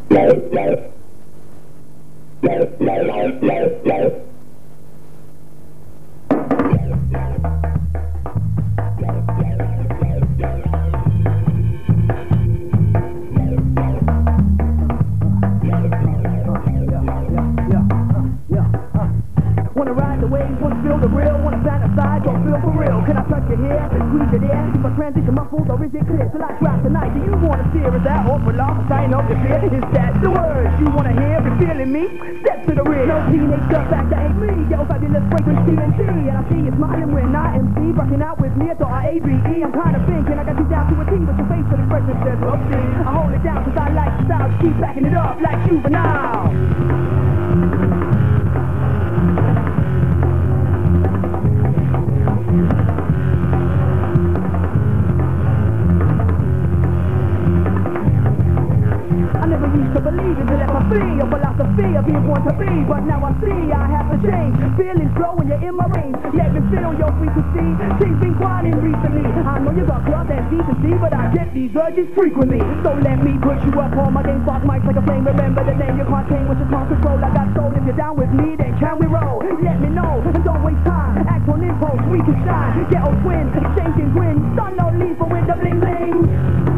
Wanna ride the waves, wanna feel the real, wanna fantasize, don't feel for real. Can I touch your hair, squeeze it in? Is my transition muffled or is it clear? Till I drop tonight, do you wanna steer? Is that all for love? Sign up your fear? Is that the words you wanna hear? If you're feeling me, step to the rear. No teenage stuff back, that ain't me. Yo, fabulous fragrance TNT. And I see you smiling when I MC. Rocking out with me, I thought I ABE. I'm kinda thinking I got you down to a T, but your facial expression says, oopsie. I hold it down cause I like the style, keep backing it up like Juvenile. To believe it, to let my free a philosophy of being born to be, but now I see I have to change. Feelings flow when you're in my range. Let me fit on your frequency. Things been quiet recently. I know you got clubs and decency, but I get these urges frequently. So let me put you up on my game, spark mics like a flame. Remember the name you can't tame, which is can't control. I got soul. If you're down with me, then can we roll? Let me know and don't waste time. Act on impulse, we can shine. Ghetto twin, exchanging grins. Sun no lethal with the bling bling.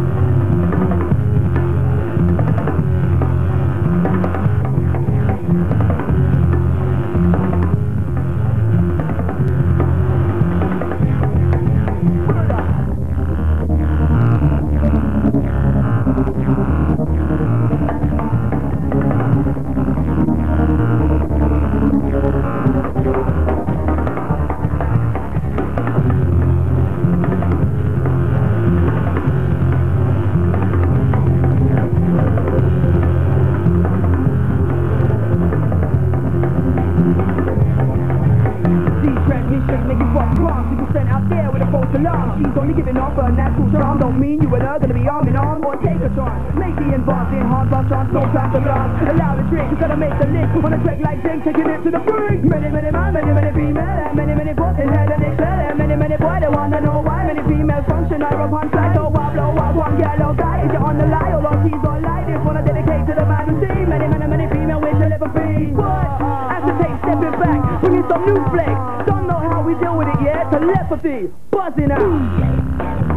She's only giving off her natural charm. Don't mean you and her gonna be arm in arm or take a chance. Make the involved in hard rock chance, no time to love. Allow the trick, gotta make the lick. On a track like Jake, taking it to the brink. Many man, many female, many boys in hell and excel. Many boy, they wanna know why. Many female function are upon side. So I blow out one yellow guy. Is you on the lie or on she's on light? If wanna dedicate to the man who see. Many female with the liver free. But as the tape stepping back, bringing some new flex. Don't know how we deal with it yet. Telepathy, buzzing out.